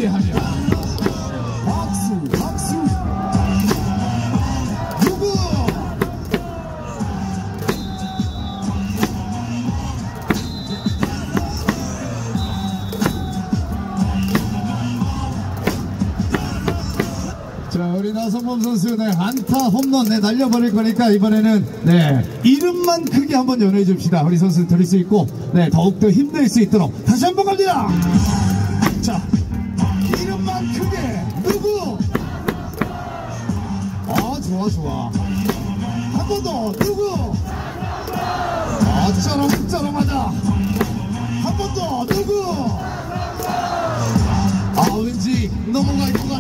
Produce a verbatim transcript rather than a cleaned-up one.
기대하며 박수 박수. 누구? 자, 우리 나성범 선수 네 안타 홈런 네 날려버릴 거니까 이번에는 네 이름만 크게 한번 연호해 줍시다. 우리 선수 들을 수 있고 네 더욱더 힘낼 수 있도록 다시 한번 갑니다. 자, 이름만 크게. 누구? 아, 좋아 좋아. 한 번 더. 누구? 아, 쩌렁쩌렁하다. 한 번 더. 누구? 아, 왠지 넘어갈 것